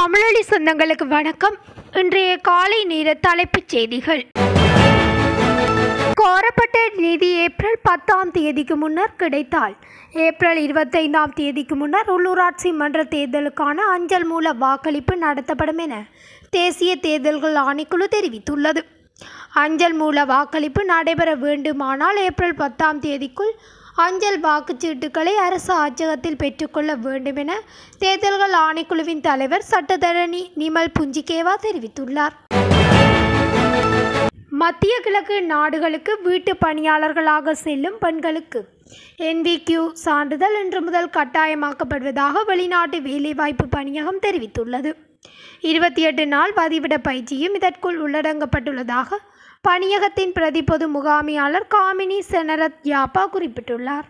தமிழொலி சொந்தங்களுக்கு வணக்கம். இன்றைய காலை நேர தலைப்புச் செய்திகள். கோரப்பட்ட நிதி ஏப்ரல் 10ஆம் தேதிக்கு முன்னர் கிடைத்தால் ஏப்ரல் 25ஆம் தேதிக்கு முன்னர் உள்ளூராட்சி மன்ற தேர்தலுக்கான அஞ்சல் மூல வாக்களிப்பு நடத்தப்படும் என தேசிய தேர்தல்கள் ஆணைக்குழு தெரிவித்துள்ளது. அஞ்சல் மூல வாக்களிப்பு நடைபெற வேண்டுமானால் ஏப்ரல் 10ஆம் தேதிக்குள் அஞ்சல் வாக்குச்சீட்டுகளை அரசு அச்சகத்தில் பெற்றுக்கொள்ள வேண்டும் என தேர்தல்கள் ஆணைக்குழுவின் தலைவர் சட்டத்தரணி நிமல் புஞ்சிகேவா தெரிவித்துள்ளார். மத்திய கிழக்கு நாடுகளுக்கு வீட்டு பணியாளர்களாக செல்லும் பெண்களுக்கு NVQ சான்றிதழ் இன்று முதல் கட்டாயமாக்கப்படுவதாக வெளிநாட்டு வேலைவாய்ப்பு பணியகம் தெரிவித்துள்ளது. 28 நாள் பதிவிட பயிற்சியும் இதற்குள் உள்ளடங்கப்பட்டுள்ளதாக பணியகத்தின் பிரதி பொது முகாமியாளர் காமினி செனரத் யாப்பா குறிப்பிட்டுள்ளார்.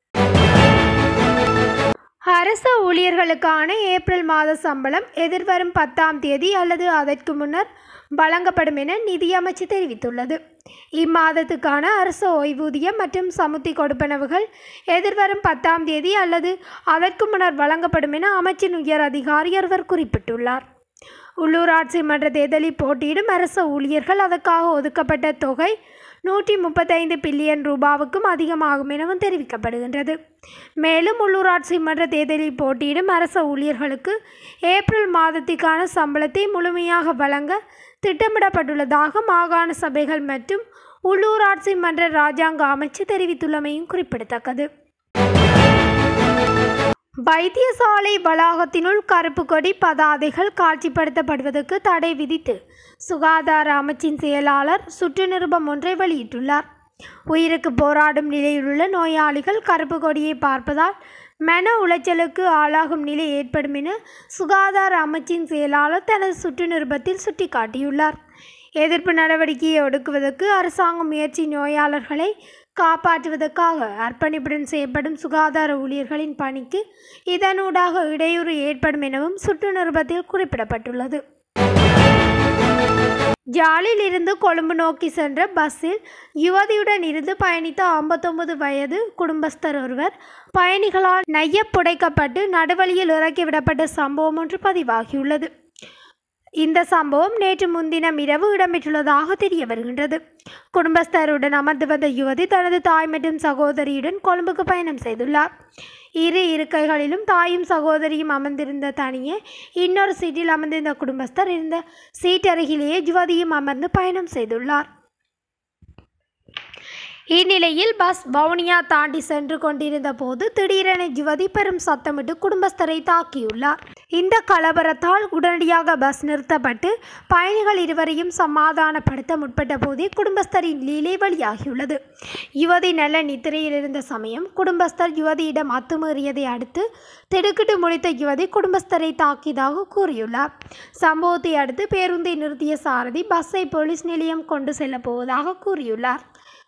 அரசு ஊழியர்களுக்கான ஏப்ரல் மாத சம்பளம் எதிர்வரும் 10ஆம் தேதி அல்லது அதற்கு முன்னர் வழங்கப்படும் என நிதியமைச்சு தெரிவித்துள்ளது. இம்மாதத்துக்கான அரசு ஓய்வூதியம் மற்றும் சமுத்தி கொடுப்பனவுகள் எதிர்வரும் 10ஆம் தேதி அல்லது அதற்கு முன்னர் வழங்கப்படும் என அமைச்சின் உயர் அதிகாரி ஒருவர் குறிப்பிட்டுள்ளார். உள்ளூராட்சி மன்ற தேர்தலில் போட்டியிடும் அரசு ஊழியர்கள் அதற்காக ஒதுக்கப்பட்ட தொகை 135 பில்லியன் ரூபாவுக்கும் அதிகமாகும் எனவும் தெரிவிக்கப்படுகின்றது. மேலும் உள்ளூராட்சி மன்ற தேர்தலில் போட்டியிடும் அரசு ஊழியர்களுக்கு ஏப்ரல் மாதத்திற்கான சம்பளத்தை முழுமையாக வழங்க திட்டமிடப்பட்டுள்ளதாக மாகாண சபைகள் மற்றும் உள்ளூராட்சி மன்ற இராஜாங்க அமைச்சு தெரிவித்துள்ளமையும் குறிப்பிடத்தக்கது. வைத்தியசாலை வளாகத்தினுள் கருப்பு கொடி பதாதைகள் காட்சிப்படுத்தப்படுவதற்கு தடை விதித்து சுகாதார அமைச்சின் செயலாளர் சுற்று நிருபம் ஒன்றை வெளியிட்டுள்ளார். உயிருக்கு போராடும் நிலையிலுள்ள நோயாளிகள் கருப்பு கொடியை பார்ப்பதால் மன உளைச்சலுக்கு ஆளாகும் நிலை ஏற்படும் என சுகாதார அமைச்சின் செயலாளர் தனது சுற்று நிருபத்தில் சுட்டிக்காட்டியுள்ளார். எதிர்ப்பு நடவடிக்கையை ஒடுக்குவதற்கு அரசாங்க முயற்சி நோயாளர்களை காப்பாற்றுவதற்காக அர்ப்பணிப்புடன் செய்யப்படும் சுகாதார ஊழியர்களின் பணிக்கு இதனூடாக இடையூறு ஏற்படும் எனவும் சுற்று நிருபத்தில் குறிப்பிடப்பட்டுள்ளது. ஜாலில் இருந்து கொழும்பு நோக்கி சென்ற பஸ்ஸில் யுவதியுடன் இருந்து பயணித்த 59 வயது குடும்பஸ்தர் ஒருவர் பயணிகளால் நையப்புடைக்கப்பட்டு நடுவழியில் இறக்கிவிடப்பட்ட சம்பவம் ஒன்று பதிவாகியுள்ளது. இந்த சம்பவம் நேற்று முன்தினம் இரவு இடம்பெற்றுள்ளதாக தெரிய வருகின்றது. குடும்பஸ்தருடன் அமர்ந்து வந்த யுவதி தனது தாய் மற்றும் சகோதரியுடன் கொழும்புக்கு பயணம் செய்துள்ளார். இரு இருக்கைகளிலும் தாயும் சகோதரியும் அமர்ந்திருந்த தனியே இன்னொரு சீட்டில் அமர்ந்திருந்த குடும்பஸ்தர் இருந்த சீட் அருகிலேயே யுவதியும் அமர்ந்து பயணம் செய்துள்ளார். இந்நிலையில் பஸ் வவுனியா தாண்டி சென்று கொண்டிருந்த போது திடீரென யுவதி பெரும் சத்தமிட்டு குடும்பஸ்தரை தாக்கியுள்ளார். இந்த கலவரத்தால் உடனடியாக பஸ் நிறுத்தப்பட்டு பயணிகள் இருவரையும் சமாதானப்படுத்த முற்பட்ட போதே குடும்பஸ்தரின் லீலை வெளியாகியுள்ளது. யுவதி நல்ல நித்திரையில் இருந்த சமயம் குடும்பஸ்தர் யுவதியிடம் அத்துமீறியதை அடுத்து திடுக்கிட்டு முழித்த யுவதி குடும்பஸ்தரை தாக்கியதாக கூறியுள்ளார். சம்பவத்தை அடுத்து பேருந்தை நிறுத்திய சாரதி பஸ்ஸை போலீஸ் நிலையம் கொண்டு செல்ல போவதாக கூறியுள்ளார்.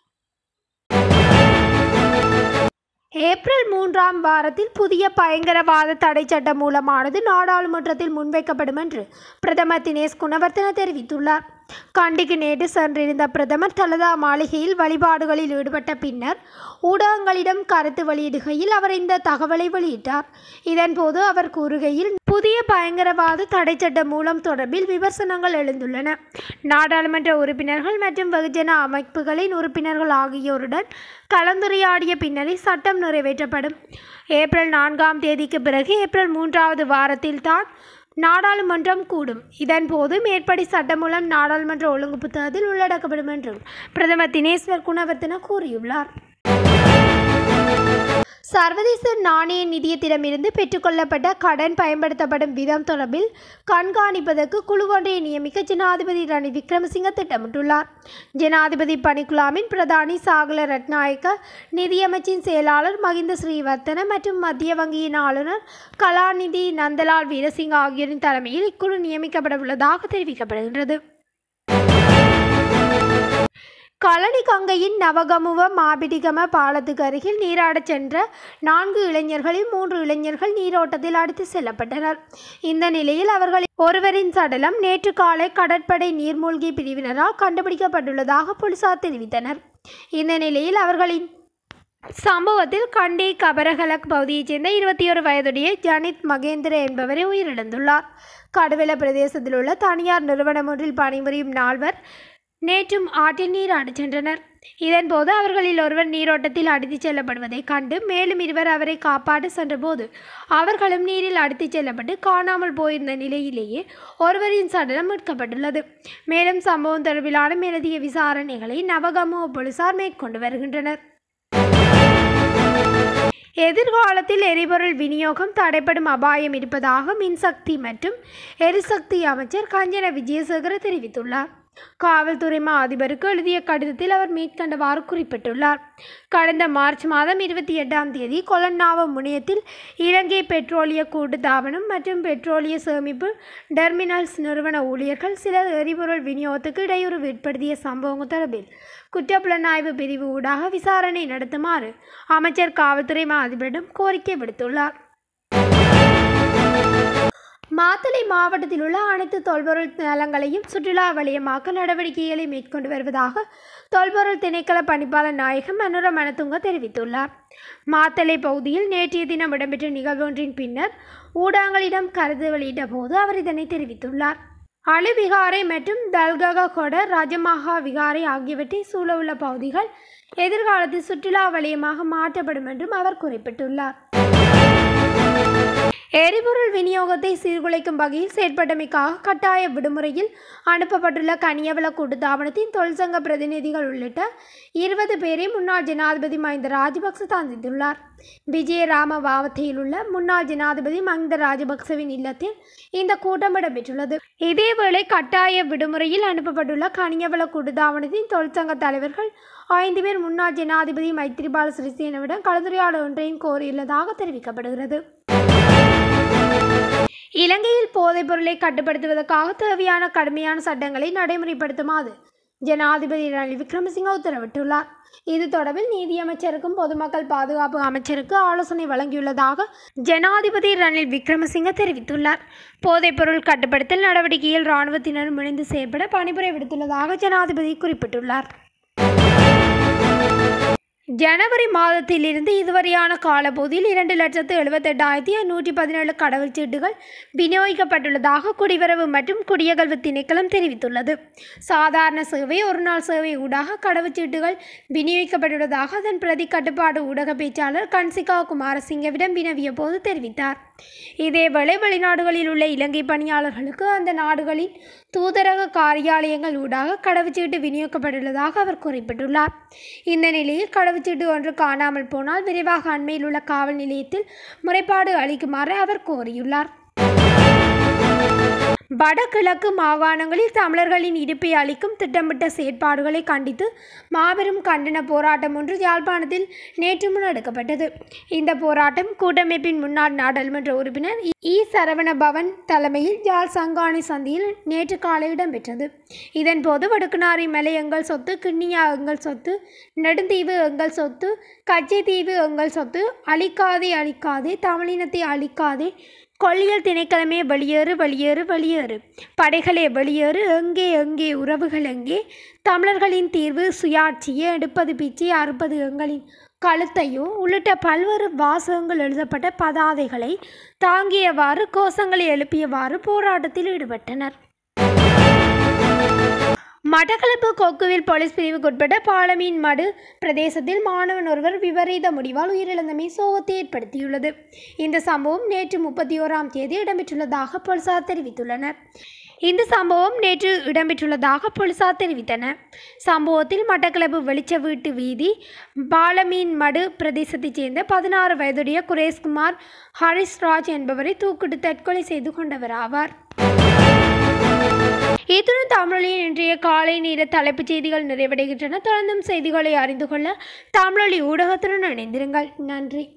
ஏப்ரல் 3ஆம் வாரத்தில் புதிய பயங்கரவாத தடை சட்ட மூலமானது நாடாளுமன்றத்தில் முன்வைக்கப்படும் என்று பிரதமர் தினேஷ் குணவர்த்தன தெரிவித்துள்ளார். கண்டிக்கு நேற்று சென்றிருந்த பிரதமர் தலதா மாளிகையில் வழிபாடுகளில் ஈடுபட்ட பின்னர் ஊடகங்களிடம் கருத்து வெளியிடுகையில் அவர் இந்த தகவலை வெளியிட்டார். இதன்போது அவர் கூறுகையில் புதிய பயங்கரவாத தடை சட்ட மூலம் தொடர்பில் விமர்சனங்கள் எழுந்துள்ளன. நாடாளுமன்ற உறுப்பினர்கள் மற்றும் வெகுஜன அமைப்புகளின் உறுப்பினர்கள் ஆகியோருடன் கலந்துரையாடிய பின்னரே சட்டம் நிறைவேற்றப்படும். ஏப்ரல் 4ஆம் தேதிக்கு பிறகு ஏப்ரல் 3வது வாரத்தில் தான் நாடாளுமன்றம் கூடும். இதன்போது மேற்படி சட்டம் மூலம் நாடாளுமன்ற ஒழுங்கு புத்தகத்தில் உள்ளடக்கப்படும் என்றும் பிரதமர் தினேஷ் குணவர்த்தன கூறியுள்ளார். சர்வதேச நாணய நிதியத்திடமிருந்து பெற்றுக்கொள்ளப்பட்ட கடன் பயன்படுத்தப்படும் விதம் தொடர்பில் கண்காணிப்பதற்கு குழு ஒன்றை நியமிக்க ஜனாதிபதி ரணில் விக்ரமசிங்க திட்டமிட்டுள்ளார். ஜனாதிபதி பணிக்குழாமின் பிரதானி சாகல ரட்நாயக்க, நிதியமைச்சின் செயலாளர் மகிந்த ஸ்ரீவர்த்தன மற்றும் மத்திய வங்கியின் ஆளுநர் கலாநிதி நந்தலால் வீரசிங்க ஆகியோரின் தலைமையில் இக்குழு நியமிக்கப்பட உள்ளதாக தெரிவிக்கப்படுகின்றது. களனி கங்கையின் நவகமுவ மாபிடிகம பாலத்துக்கு அருகில் நீராடச் சென்ற 4 இளைஞர்களில் 3 இளைஞர்கள் நீரோட்டத்தில் அடித்து செல்லப்பட்டனர். இந்த நிலையில் அவர்களில் ஒருவரின் சடலம் நேற்று காலை கடற்படை நீர்மூழ்கி பிரிவினரால் கண்டுபிடிக்கப்பட்டுள்ளதாக போலீசார் தெரிவித்தனர். இந்த நிலையில் அவர்களின் சம்பவத்தில் கண்டி கபரகலக் பகுதியைச் சேர்ந்த 21 வயதுடைய ஜனித் மகேந்திர என்பவரை உயிரிழந்துள்ளார். கடுவெல பிரதேசத்தில் உள்ள தனியார் நிறுவனம் ஒன்றில் பணிபுரியும் 4 நேற்றும் ஆற்றில் நீராடச் சென்றனர். இதன்போது அவர்களில் ஒருவர் நீரோட்டத்தில் அடித்துச் செல்லப்படுவதைக் கண்டு மேலும் 2 அவரை காப்பாற்ற சென்றபோது அவர்களும் நீரில் அடித்துச் செல்லப்பட்டு காணாமல் போயிருந்த நிலையிலேயே ஒருவரின் சடலம் மீட்கப்பட்டுள்ளது. மேலும் சம்பவம் தொடர்பிலான மேலதிக விசாரணைகளை நவகமுவ போலீசார் மேற்கொண்டு வருகின்றனர். எதிர்காலத்தில் எரிபொருள் விநியோகம் தடைப்படும் அபாயம் இருப்பதாக மின்சக்தி மற்றும் எரிசக்தி அமைச்சர் கஞ்சன விஜயசேகர தெரிவித்துள்ளார். காவல்துறை மா அதிபருக்கு எழுதிய கடிதத்தில் அவர் மேற்கண்டவாறு குறிப்பிட்டுள்ளார். கடந்த மார்ச் மாதம் 28ஆம் தேதி கொலன்னாவ முனையத்தில் இலங்கை பெட்ரோலிய கூட்டுத்தாபனம் மற்றும் பெட்ரோலிய சேமிப்பு டெர்மினல்ஸ் நிறுவன ஊழியர்கள் சிலர் எரிபொருள் விநியோகத்துக்கு இடையூறு ஏற்படுத்திய சம்பவங்கள் தொடர்பில் குற்றப்புலனாய்வு பிரிவு ஊடாக விசாரணை நடத்துமாறு அமைச்சர் காவல்துறை மா அதிபரிடம் கோரிக்கை விடுத்துள்ளார். மாத்தளை மாவட்டத்தில் உள்ள அனைத்து தொல்பொருள் தலங்களையும் சுற்றுலா வலயமாக்க நடவடிக்கைகளை மேற்கொண்டு வருவதாக தொல்பொருள் திணைக்கள பணிப்பாளர் நாயகம் மனோர மனதுங்க தெரிவித்துள்ளார். மாத்தளை பகுதியில் நேற்றைய தினம் இடம்பெற்ற நிகழ்வொன்றின் பின்னர் ஊடகங்களிடம் கருத்து வெளியிட்ட போது அவர் இதனை தெரிவித்துள்ளார். அலு விகாரை மற்றும் தல்ககொட ராஜமஹா விகாரை ஆகியவற்றை சூழவுள்ள பகுதிகள் எதிர்காலத்தில் சுற்றுலா வலயமாக மாற்றப்படும் என்றும் அவர் குறிப்பிட்டுள்ளார். எரிபொருள் விநியோகத்தை சீர்குலைக்கும் வகையில் செயற்பட்டமைக்காக கட்டாய விடுமுறையில் அனுப்பப்பட்டுள்ள கனியவள கூட்டுத்தாபனத்தின் தொழிற்சங்க பிரதிநிதிகள் உள்ளிட்ட 20 பேரை முன்னாள் ஜனாதிபதி மஹிந்த ராஜபக்ச சந்தித்துள்ளார். விஜயராம வாவத்தையில் உள்ள முன்னாள் ஜனாதிபதி மஹிந்த ராஜபக்சவின் இல்லத்தில் இந்த கூட்டம் இடம்பெற்றுள்ளது. இதேவேளை கட்டாய விடுமுறையில் அனுப்பப்பட்டுள்ள கனியவள கூட்டுத்தாபனத்தின் தொழிற்சங்க தலைவர்கள் 5 பேர் முன்னாள் ஜனாதிபதி மைத்ரிபால சிறிசேனவிடம் கலந்துரையாடல் ஒன்றையும் கோரியுள்ளதாக தெரிவிக்கப்படுகிறது. இலங்கையில் போதைப் பொருளை கட்டுப்படுத்துவதற்காக தேவையான கடுமையான சட்டங்களை நடைமுறைப்படுத்துமாறு ஜனாதிபதி ரணில் விக்ரமசிங்க உத்தரவிட்டுள்ளார். இது தொடர்பில் நீதியமைச்சருக்கும் பொதுமக்கள் பாதுகாப்பு அமைச்சருக்கு ஆலோசனை வழங்கியுள்ளதாக ஜனாதிபதி ரணில் விக்ரமசிங்க தெரிவித்துள்ளார். போதைப்பொருள் கட்டுப்படுத்தல் நடவடிக்கையில் இராணுவத்தினரும் இணைந்து செயற்பட பணிபுரை விடுத்துள்ளதாக ஜனாதிபதி குறிப்பிட்டுள்ளார். ஜனவரி மாதத்திலிருந்து இதுவரையான காலப்பகுதியில் 2,78,117 கடவுச்சீட்டுகள் விநியோகிக்கப்பட்டுள்ளதாக குடிவரவு மற்றும் குடியகல்வு திணைக்களம் தெரிவித்துள்ளது. சாதாரண சேவை, ஒருநாள் சேவை ஊடாக கடவுச்சீட்டுகள் விநியோகிக்கப்பட்டுள்ளதாக அதன் பிரதி கட்டுப்பாடு ஊடக பேச்சாளர் கன்சிகா குமாரசிங்கவிடம் வினவிய போது தெரிவித்தார். இதேவேளை வெளிநாடுகளில் உள்ள இலங்கை பணியாளர்களுக்கு அந்த நாடுகளின் தூதரக காரியாலயங்கள் ஊடாக கடவுச்சீட்டு விநியோகிக்கப்பட்டுள்ளதாக அவர் குறிப்பிட்டுள்ளார். இந்த நிலையில் கடவுச்சீட்டு ஒன்று காணாமல் போனால் விரைவாக அண்மையில் உள்ள காவல் நிலையத்தில் முறைப்பாடு அளிக்குமாறு அவர் கோரியுள்ளார். வடகிழக்கு மாகாணங்களில் தமிழர்களின் இருப்பை அளிக்கும் திட்டமிட்ட செயற்பாடுகளை கண்டித்து மாபெரும் கண்டன போராட்டம் ஒன்று யாழ்ப்பாணத்தில் நேற்று முன்னெடுக்கப்பட்டது. இந்த போராட்டம் கூட்டமைப்பின் முன்னாள் நாடாளுமன்ற உறுப்பினர் சரவணபவன் தலைமையில் யாழ் சங்கானை சந்தியில் நேற்று காலை இடம்பெற்றது. இதன்போது வடுக்குநாரி மலை எங்கள் சொத்து, கிண்ணியா எங்கள் சொத்து, நெடுந்தீவு எங்கள் சொத்து, கச்சைத்தீவு எங்கள் சொத்து, அழிக்காதே அழிக்காதே, தமிழினத்தை அழிக்காதே, கொள்ளியல் திணைக்களமே வெளியேறு வெளியேறு வெளியேறு, படைகளே வெளியேறு, எங்கே எங்கே உறவுகள் எங்கே, தமிழர்களின் தீர்வு சுயாட்சியே, எடுப்பது பிச்சை அறுப்பது எங்களின் கழுத்தையோ உள்ளிட்ட பல்வேறு வாசகங்கள் எழுதப்பட்ட பதாதைகளை தாங்கியவாறு கோஷங்களை எழுப்பியவாறு போராட்டத்தில் ஈடுபட்டனர். மட்டக்களப்பு கொக்குவில் போலீஸ் பிரிவுக்குட்பட்ட பாலமீன் மடு பிரதேசத்தில் மாணவன் ஒருவர் விபரீத முடிவால் உயிரிழந்தமை சோகத்தை ஏற்படுத்தியுள்ளது. இந்த சம்பவம் நேற்று 31ஆம் தேதி இடம்பெற்றுள்ளதாக போலீசார் தெரிவித்துள்ளனர். சம்பவத்தில் மட்டக்களப்பு வெளிச்ச வீட்டு வீதி பாலமீன் மடு பிரதேசத்தைச் சேர்ந்த 16 வயதுடைய குரேஷ்குமார் ஹரிஸ்ராஜ் என்பவரை தூக்கிட்டு தற்கொலை செய்து கொண்டவர் ஆவார். இத்துடன் தமிழொலியின் இன்றைய காலை நேர தலைப்புச் செய்திகள் நிறைவடைகின்றன. தொடர்ந்தும் செய்திகளை அறிந்து கொள்ள தமிழொலி ஊடகத்துடன் இணைந்திருங்கள். நன்றி.